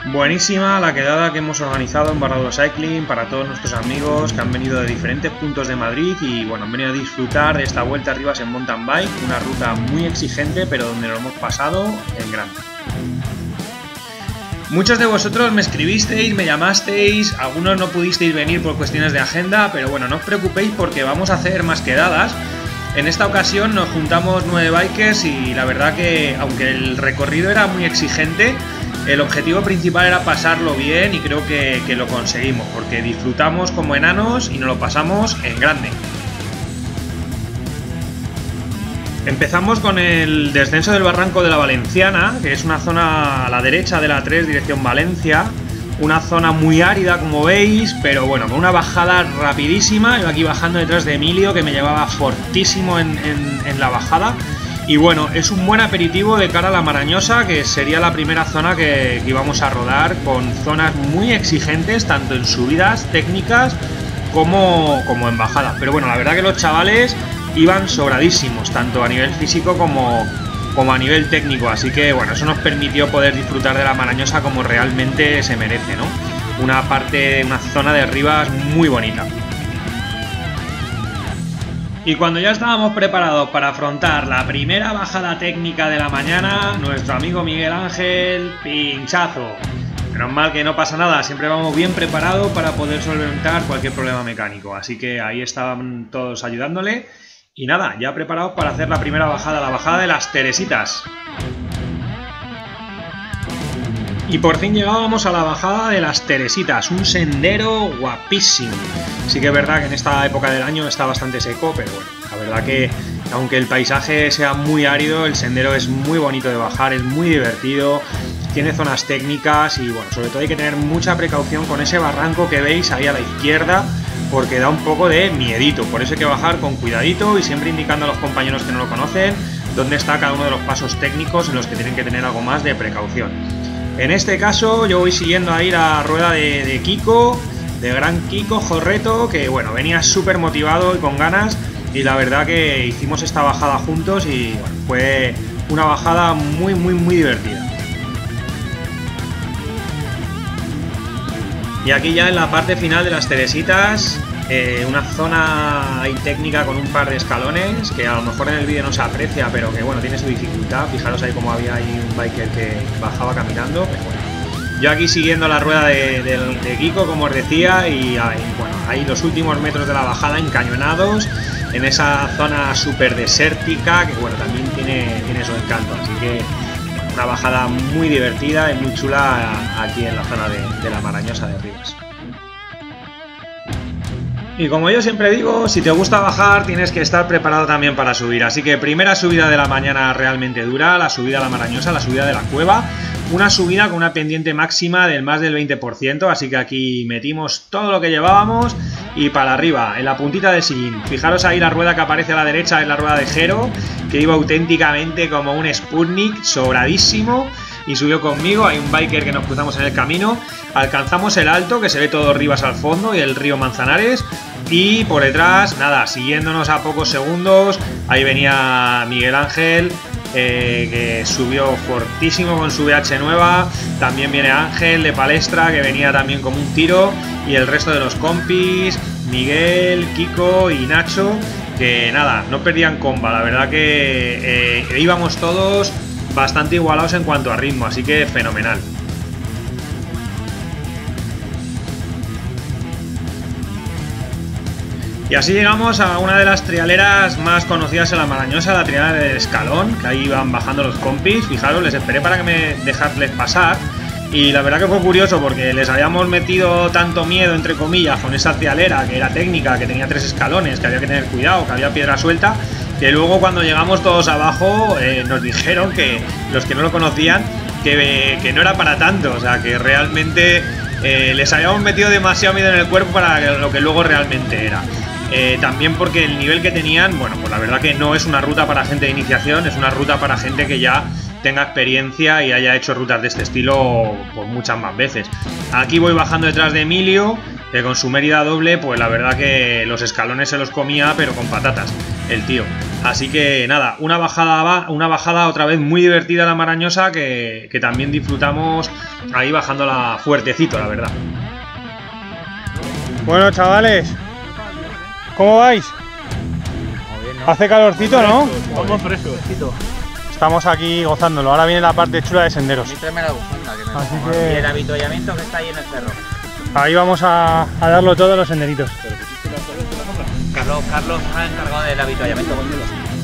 Buenísima la quedada que hemos organizado en Barrado Cycling para todos nuestros amigos que han venido de diferentes puntos de Madrid y bueno, han venido a disfrutar de esta Vuelta a Rivas en mountain bike, una ruta muy exigente pero donde lo hemos pasado en grande. Muchos de vosotros me escribisteis, me llamasteis, algunos no pudisteis venir por cuestiones de agenda, pero bueno, no os preocupéis porque vamos a hacer más quedadas. En esta ocasión nos juntamos 9 bikers y la verdad que aunque el recorrido era muy exigente, el objetivo principal era pasarlo bien y creo que lo conseguimos, porque disfrutamos como enanos y nos lo pasamos en grande. Empezamos con el descenso del Barranco de la Valenciana, que es una zona a la derecha de la 3 dirección Valencia, una zona muy árida como veis, pero bueno, con una bajada rapidísima. Yo aquí bajando detrás de Emilio, que me llevaba fortísimo en la bajada. Y bueno, es un buen aperitivo de cara a la Marañosa, que sería la primera zona que íbamos a rodar, con zonas muy exigentes, tanto en subidas técnicas como en bajadas. Pero bueno, la verdad que los chavales iban sobradísimos, tanto a nivel físico como a nivel técnico. Así que bueno, eso nos permitió poder disfrutar de la Marañosa como realmente se merece, ¿no? Una zona de Rivas muy bonita. Y cuando ya estábamos preparados para afrontar la primera bajada técnica de la mañana, nuestro amigo Miguel Ángel, pinchazo. Menos mal que no pasa nada, siempre vamos bien preparados para poder solventar cualquier problema mecánico. Así que ahí estaban todos ayudándole. Y nada, ya preparados para hacer la primera bajada, la bajada de las Teresitas. Y por fin llegábamos a la bajada de las Teresitas, un sendero guapísimo. Sí que es verdad que en esta época del año está bastante seco, pero bueno, la verdad que aunque el paisaje sea muy árido, el sendero es muy bonito de bajar, es muy divertido, tiene zonas técnicas y bueno, sobre todo hay que tener mucha precaución con ese barranco que veis ahí a la izquierda, porque da un poco de miedito, por eso hay que bajar con cuidadito y siempre indicando a los compañeros que no lo conocen dónde está cada uno de los pasos técnicos en los que tienen que tener algo más de precaución. En este caso yo voy siguiendo ahí la rueda de Kiko, de gran Kiko Jorreto, que bueno, venía súper motivado y con ganas, y la verdad que hicimos esta bajada juntos y bueno, fue una bajada muy divertida. Y aquí ya en la parte final de las Teresitas, una zona ahí técnica con un par de escalones, que a lo mejor en el vídeo no se aprecia, pero que bueno, tiene su dificultad. Fijaros ahí como había ahí un biker que bajaba caminando, pero bueno. Yo aquí siguiendo la rueda de Kiko, como os decía, y bueno, ahí los últimos metros de la bajada encañonados, en esa zona súper desértica, que bueno, también tiene su encanto, así que una bajada muy divertida y muy chula aquí en la zona de la Marañosa de Rivas. Y como yo siempre digo, si te gusta bajar tienes que estar preparado también para subir. Así que primera subida de la mañana realmente dura, la subida a la Marañosa, la subida de la cueva. Una subida con una pendiente máxima del más del 20%, así que aquí metimos todo lo que llevábamos y para arriba, en la puntita del sillín. Fijaros ahí la rueda que aparece a la derecha, es la rueda de Jero, que iba auténticamente como un Sputnik, sobradísimo. Y subió conmigo, hay un biker que nos cruzamos en el camino, alcanzamos el alto, que se ve todo Rivas al fondo y el río Manzanares, y por detrás, nada, siguiéndonos a pocos segundos, ahí venía Miguel Ángel, que subió fortísimo con su VH nueva, también viene Ángel de Palestra, que venía también como un tiro, y el resto de los compis, Miguel, Kiko y Nacho, que nada, no perdían comba, la verdad que íbamos todos bastante igualados en cuanto a ritmo, así que fenomenal. Y así llegamos a una de las trialeras más conocidas en la Marañosa, la trialera del Escalón, que ahí iban bajando los compis. Fijaros, les esperé para que me dejarles pasar y la verdad que fue curioso porque les habíamos metido tanto miedo, entre comillas, con esa trialera que era técnica, que tenía 3 escalones, que había que tener cuidado, que había piedra suelta, que luego cuando llegamos todos abajo nos dijeron, que los que no lo conocían, que no era para tanto, o sea, que realmente les habíamos metido demasiado miedo en el cuerpo para lo que luego realmente era. También porque el nivel que tenían, bueno, pues la verdad que no es una ruta para gente de iniciación, es una ruta para gente que ya tenga experiencia y haya hecho rutas de este estilo por muchas más veces. Aquí voy bajando detrás de Emilio, con su Mérida doble, pues la verdad que los escalones se los comía, pero con patatas, el tío. Así que nada, una bajada otra vez muy divertida a la Marañosa que también disfrutamos ahí bajándola fuertecito, la verdad. Bueno, chavales, ¿cómo vais? Bien, ¿no? Hace calorcito, ¿no? Vamos frescito. Estamos aquí gozándolo. Ahora viene la parte chula de senderos. Así que... Y el avituallamiento que está ahí en el cerro. Ahí vamos a darlo todo en los senderitos. Carlos ha encargado del avituallamiento conmigo.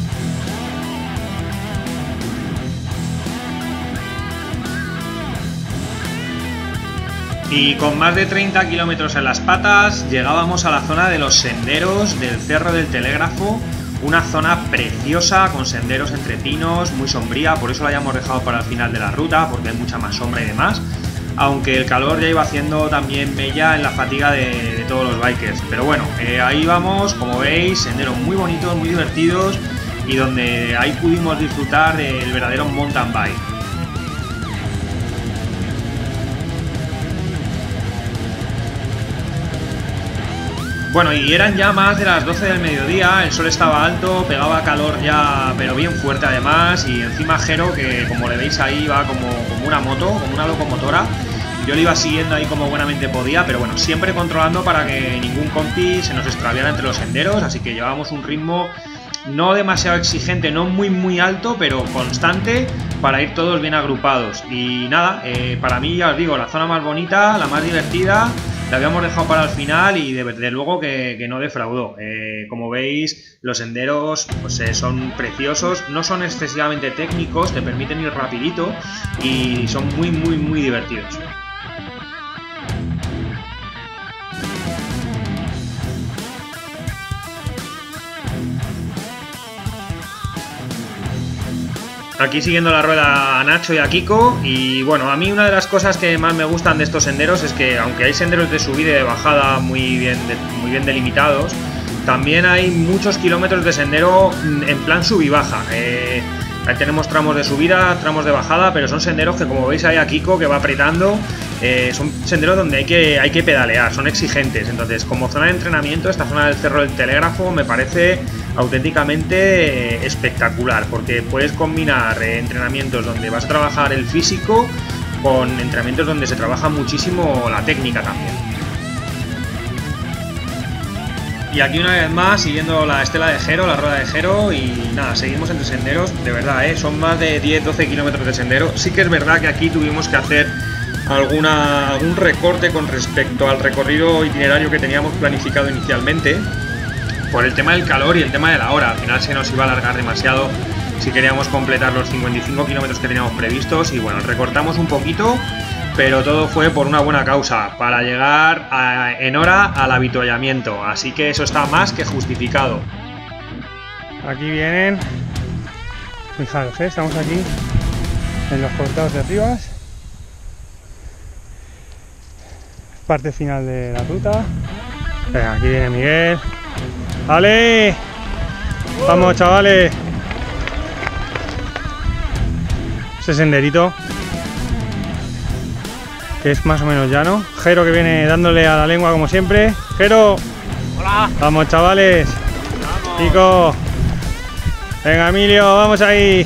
Y con más de 30 kilómetros en las patas llegábamos a la zona de los senderos del Cerro del Telégrafo, una zona preciosa con senderos entre pinos, muy sombría, por eso la hayamos dejado para el final de la ruta, porque hay mucha más sombra y demás, aunque el calor ya iba haciendo también mella en la fatiga de todos los bikers. Pero bueno, ahí vamos, como veis, senderos muy bonitos, muy divertidos y donde ahí pudimos disfrutar del verdadero mountain bike. Bueno, y eran ya más de las 12 del mediodía, el sol estaba alto, pegaba calor ya, pero bien fuerte además, y encima Jero, que como le veis ahí va como una moto, como una locomotora, yo le iba siguiendo ahí como buenamente podía, pero bueno, siempre controlando para que ningún compi se nos extraviara entre los senderos, así que llevábamos un ritmo no demasiado exigente, no muy alto, pero constante para ir todos bien agrupados. Y nada, para mí ya os digo, la zona más bonita, la más divertida, la habíamos dejado para el final y de luego que no defraudó. Como veis, los senderos pues, son preciosos, no son excesivamente técnicos, te permiten ir rapidito y son muy divertidos. Aquí siguiendo la rueda a Nacho y a Kiko. Y bueno, a mí una de las cosas que más me gustan de estos senderos es que aunque hay senderos de subida y de bajada muy bien delimitados, también hay muchos kilómetros de sendero en plan sub y baja. Ahí tenemos tramos de subida, tramos de bajada, pero son senderos que, como veis ahí a Kiko que va apretando, son senderos donde hay que pedalear, son exigentes. Entonces, como zona de entrenamiento, esta zona del Cerro del Telégrafo me parece auténticamente espectacular, porque puedes combinar entrenamientos donde vas a trabajar el físico con entrenamientos donde se trabaja muchísimo la técnica también. Y aquí una vez más siguiendo la estela de Jero, la rueda de Jero, y nada, seguimos entre senderos, de verdad, son más de 10-12 kilómetros de sendero. Sí que es verdad que aquí tuvimos que hacer algún recorte con respecto al recorrido itinerario que teníamos planificado inicialmente, por el tema del calor y el tema de la hora. Al final se nos iba a alargar demasiado si queríamos completar los 55 kilómetros que teníamos previstos, y bueno, recortamos un poquito, pero todo fue por una buena causa, para llegar en hora al avituallamiento, así que eso está más que justificado. Aquí vienen, fijaros, estamos aquí en los cortados de Rivas, parte final de la ruta. Venga, aquí viene Miguel. ¡Vale! ¡Vamos, chavales! Este senderito, que es más o menos llano. Jero, que viene dándole a la lengua como siempre. Jero. Hola. Vamos, chavales. Vamos. Kiko. Venga, Emilio, vamos ahí.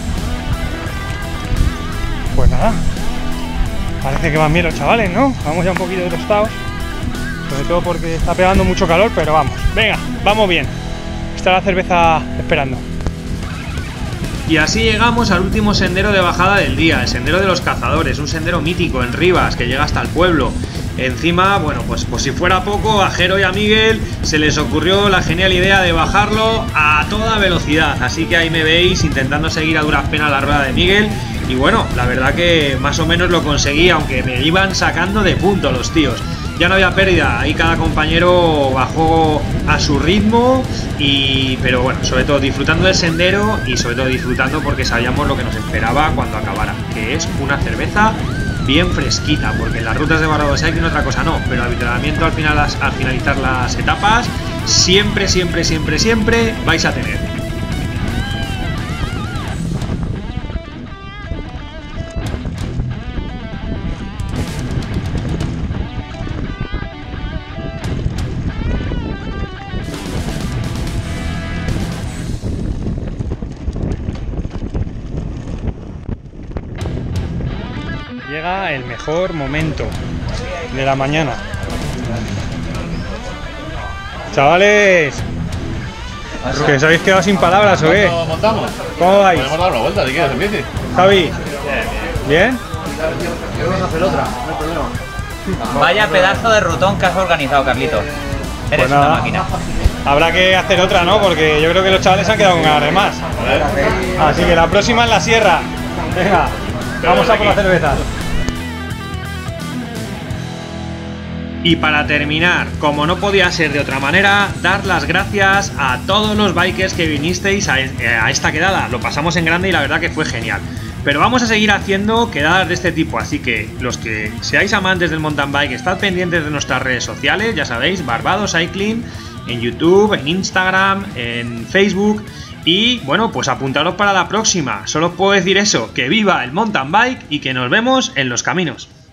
Pues nada, parece que van bien los chavales, ¿no? Vamos ya un poquito tostados, sobre todo porque está pegando mucho calor, pero vamos. Venga, vamos bien. Está la cerveza esperando. Y así llegamos al último sendero de bajada del día, el sendero de los cazadores, un sendero mítico en Rivas que llega hasta el pueblo. Encima, bueno, pues si fuera poco, a Jero y a Miguel se les ocurrió la genial idea de bajarlo a toda velocidad, así que ahí me veis intentando seguir a duras penas la rueda de Miguel. Y bueno, la verdad que más o menos lo conseguí, aunque me iban sacando de punto los tíos. Ya no había pérdida, ahí cada compañero bajó a su ritmo, pero bueno, sobre todo disfrutando del sendero y sobre todo disfrutando porque sabíamos lo que nos esperaba cuando acabara, que es una cerveza bien fresquita, porque en las rutas de Barro de Cycling otra cosa no, pero el avituallamiento al finalizar las etapas siempre vais a tener. era el mejor momento de la mañana. Chavales, ¿que os habéis quedado sin palabras o qué? ¿Cuánto montamos? ¿Cómo vais? Podemos dar una vuelta si quieres en bici. Javi, ¿bien? Vaya pedazo de rutón que has organizado, Carlitos. Eres Pues nada, una máquina. habrá que hacer otra, ¿no? Porque yo creo que los chavales se han quedado con ganas de más. Así que la próxima en la sierra. Venga, vamos a por la cerveza. Y para terminar, como no podía ser de otra manera, dar las gracias a todos los bikers que vinisteis a esta quedada. Lo pasamos en grande y la verdad que fue genial. Pero vamos a seguir haciendo quedadas de este tipo, así que los que seáis amantes del mountain bike, estad pendientes de nuestras redes sociales, ya sabéis, Barbados Cycling, en YouTube, en Instagram, en Facebook. Y bueno, pues apuntaros para la próxima. Solo os puedo decir eso, que viva el mountain bike y que nos vemos en los caminos.